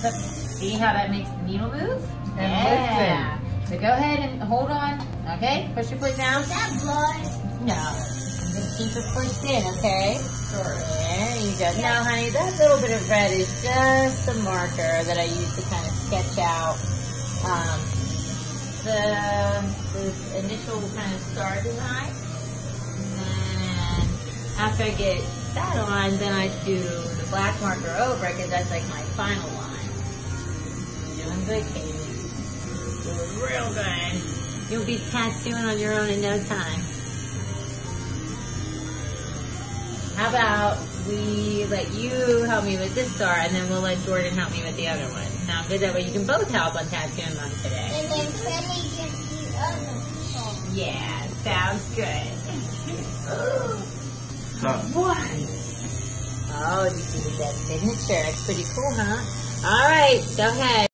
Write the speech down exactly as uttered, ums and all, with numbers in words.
So, see how that makes the needle move? And yeah. So go ahead and hold on. Okay, push your foot down. Is that blood? No. I'm gonna keep it pushed in, okay? Sure. There you go. Now, honey, that little bit of red is just a marker that I use to kind of sketch out um, the, the initial kind of star design. And after I get that on, then I do the black marker over it because that's like my final line. You're doing good, Katie. Doing real good. You'll be tattooing on your own in no time. How about we let you help me with this star, and then we'll let Jordan help me with the other one. Sound good? That way you can both help on tattooing mine today. And then Penny gets the other one. Yeah, sounds good. What? Oh, did you see that signature? It's pretty cool, huh? All right, go ahead.